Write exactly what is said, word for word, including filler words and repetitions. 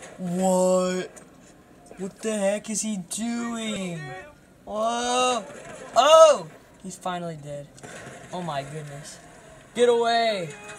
What? What the heck is he doing? Whoa! Oh! He's finally dead. Oh my goodness. Get away!